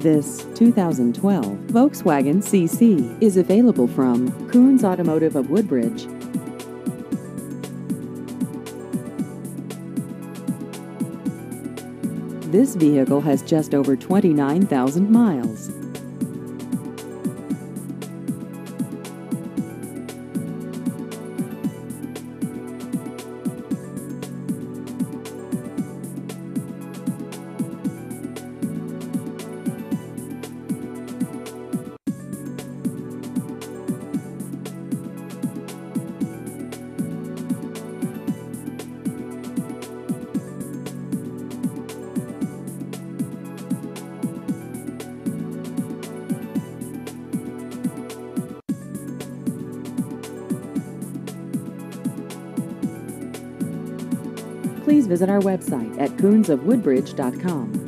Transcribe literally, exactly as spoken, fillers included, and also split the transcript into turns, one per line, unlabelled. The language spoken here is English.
This two thousand twelve Volkswagen C C is available from Coons Automotive of Woodbridge. This vehicle has just over twenty-nine thousand miles. Please visit our website at coons of woodbridge dot com.